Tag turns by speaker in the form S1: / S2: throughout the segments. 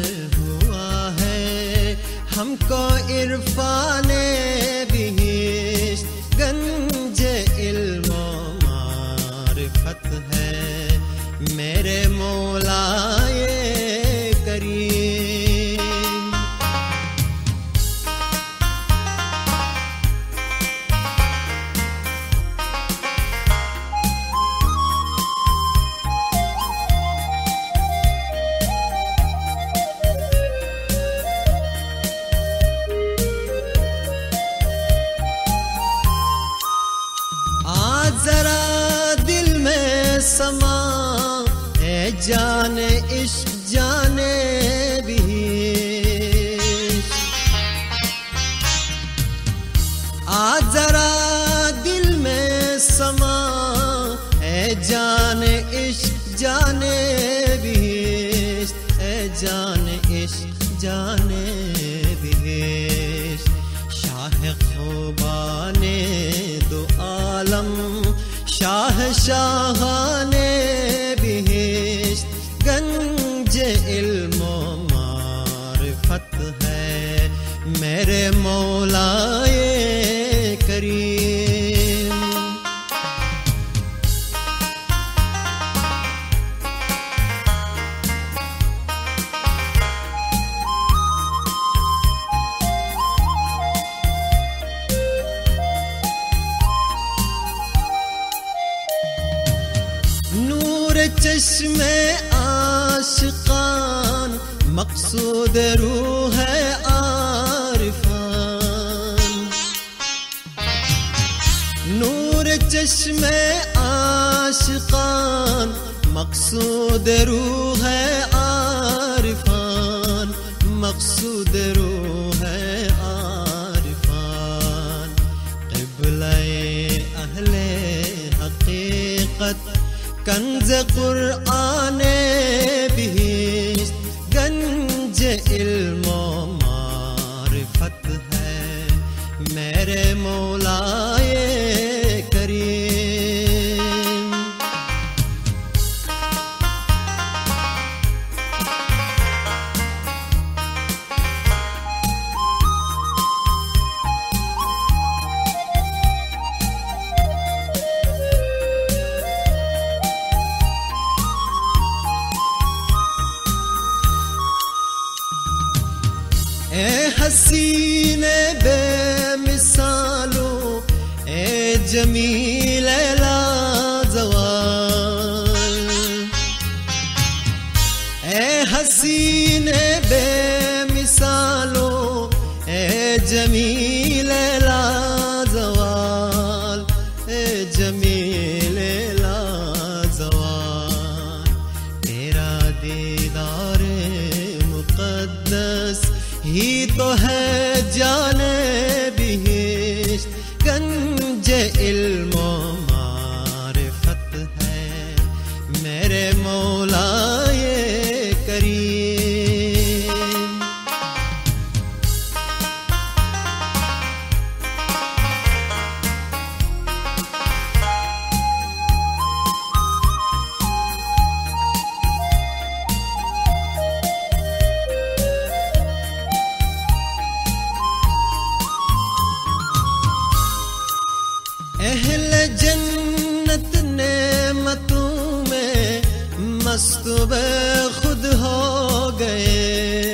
S1: हुआ है हमको इरफाने बिहिश्त, गंज इल्म मारिफत है मेरे मौलाए करीम। जरा दिल में समा है जाने इश्क जाने भी, आ जरा दिल में समा है जाने इश्क जाने भी, है जाने इश्क जाने भी। शाह ख़ुबाने दो आलम शाह शाहाने बिहिश्त, गंज इल्म मारिफत है मेरे मौलाए करीम। चश्मे आशिकान मकसूद रूह है आरिफान, नूर चश्मे आशिकान मकसूद रूह है आरिफान, मकसूद रूह है आरिफान। क़िबला-ए अहले हकीकत कंज कुरआने बिहिश्त, गंज इल्म मारिफत है मेरे मौलाए करीम। ए हसीने बेमिसालो ए जमील लाजवाल, ए हसीने बेमिसालो ए जमील लाजवाल, ए जमील लाजवाल। तेरा दीदार मुक़द्दस ही तो है जाने बिहिश्त, गंज इल्म मारिफत है मेरे मौलाए करीम। अहले जन्नत नेमतों में मस्त खुद हो गए,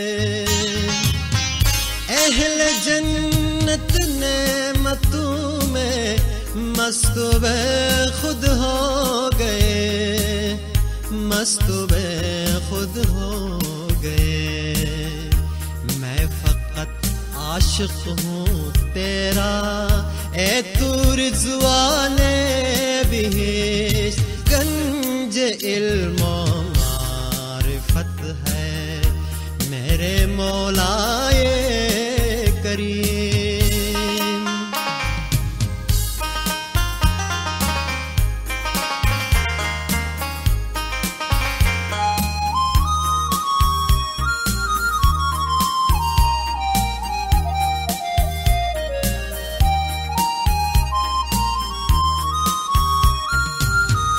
S1: अहले जन्नत नेमतों में मस्त खुद हो गए, मस्त खुद हो गए। मैं फकत आशिक हूँ तेरा ए तू रिज़वाने बिहिश्त, गंज इल्म मारिफत है मेरे मौलाए करीम।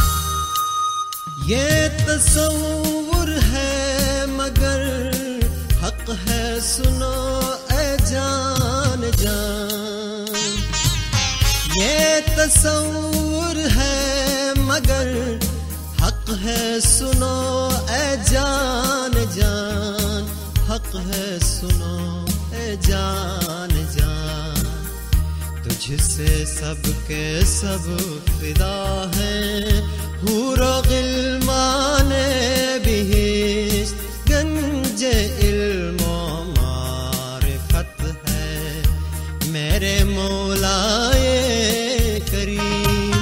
S1: ये तसव्वुर है मगर हक है सुनो ए जान जान। ये तसव्वुर है मगर हक है सुनो ए जान जान। हक है सुनो ए जान जान। तुझसे सबके सब फिदा हैं हूरो गिलमाने बिहिश्त। गंजे इल्मो मारिफत है मेरे मौलाए करीम।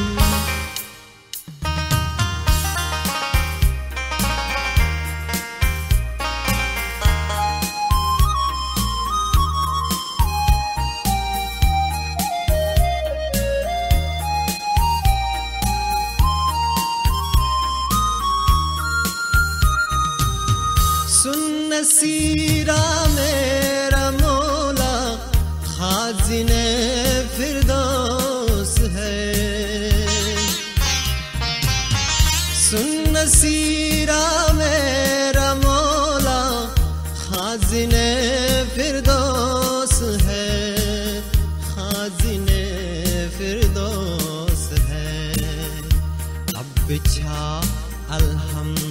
S1: सुन नसीरा मेरा मौला खाजिने फिरदौस है। सुन नसीरा मेरा मौला खाजिने फिरदौस है। खाजिने फिरदौस है। अब बिछा अल्हम्दुलिल्लाह